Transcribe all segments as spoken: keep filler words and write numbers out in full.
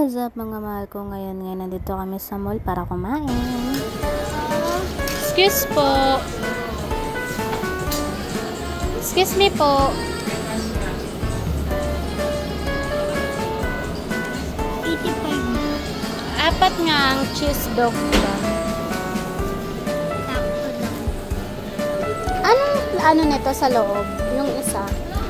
what's up mga mahal ko? Ngayon ngayon nandito kami sa mall para kumain. Excuse po. Excuse me po. eighty-five. Apat nga ang cheese dog lang. Anong ano nito sa loob? Yung isa.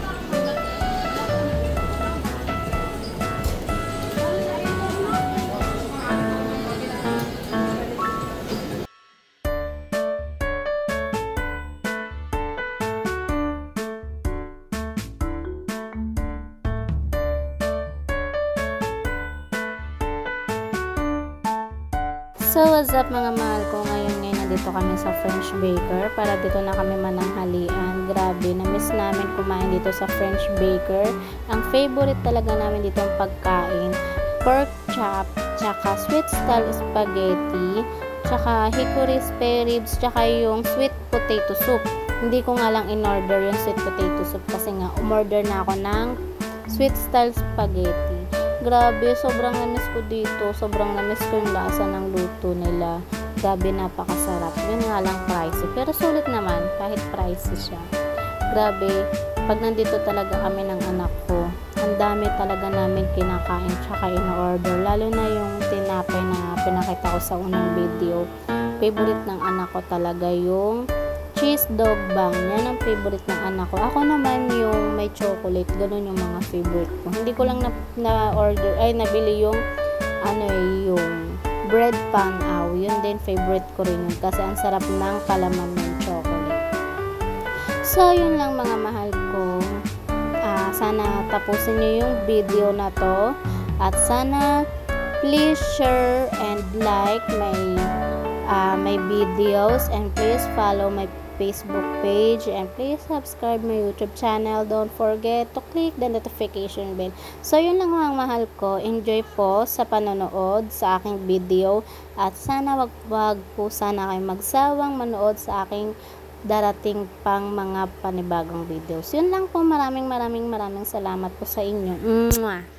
So, what's up mga mahal ko? Ngayon ngayon nandito kami sa French Baker para dito na kami mananghalian. Grabe, na-miss namin kumain dito sa French Baker. Ang favorite talaga namin dito ang pagkain, pork chop, tsaka sweet style spaghetti, tsaka hickory spare ribs, tsaka yung sweet potato soup. Hindi ko nga lang in-order yung sweet potato soup kasi nga umorder na ako ng sweet style spaghetti. Grabe, sobrang namiss ko dito. Sobrang namiss ko yung lasa ng luto nila. Grabe, napakasarap. Yun nga lang pricey. Pero sulit naman, kahit pricey siya. Grabe, pag nandito talaga kami ng anak ko, ang dami talaga namin kinakain tsaka in-order. Lalo na yung tinapay na pinakita ko sa unang video. Favorite ng anak ko talaga yung cheese dog bang. Yan ang favorite ng anak ko. Ako naman yung may chocolate. Ganun yung mga favorite ko. Hindi ko lang na, na order, ay nabili yung ano yung bread pan-aw. Yun din favorite ko rin yun. Kasi ang sarap ng palaman ng chocolate. So, yun lang mga mahal ko. Uh, sana tapusin nyo yung video na to. At sana please share and like my uh, my videos. And please follow my Facebook page and please subscribe my YouTube channel. Don't forget to click the notification bell. So yun lang mga mahal ko. Enjoy po sa panonood sa aking video at sana wag wag po sana kayo magsawang manood sa aking darating pang mga panibagong videos. Yun lang po. Maraming maraming maraming salamat po sa inyo. Mwah!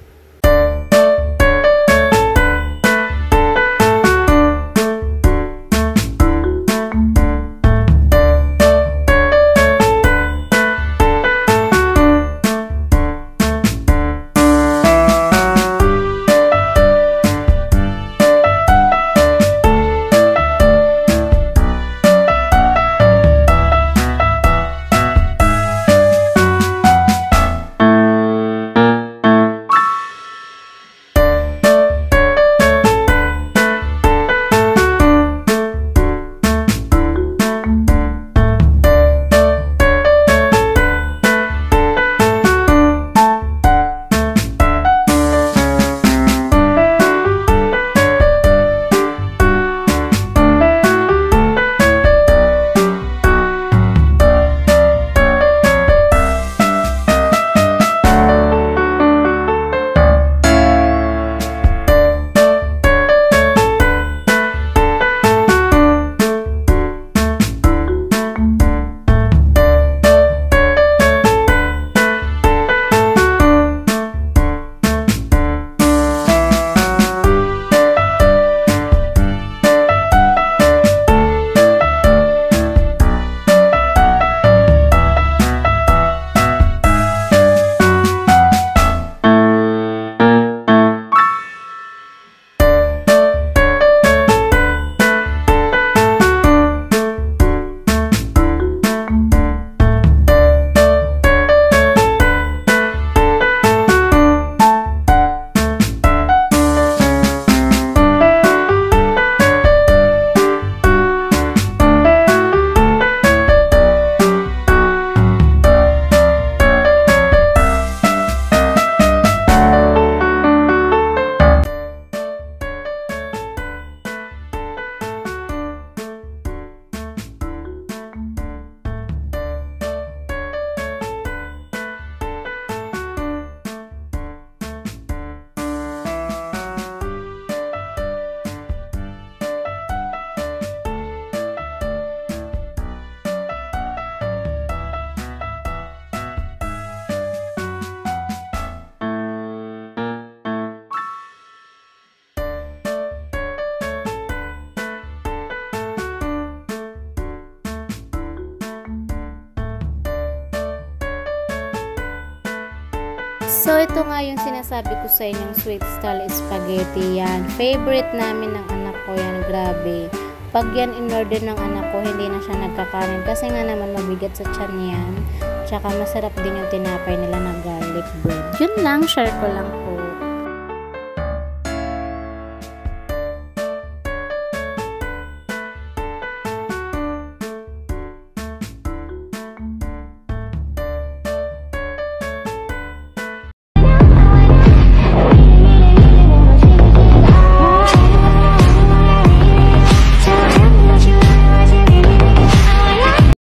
So, ito nga yung sinasabi ko sa inyong sweet style spaghetti. Yan. Favorite namin ng anak ko yan. Grabe. Pag yan in-order ng anak ko, hindi na siya nagkakanin. Kasi nga naman mabigat sa tiyan yan. Tsaka masarap din yung tinapay nila na garlic bread. Yun lang, share ko lang.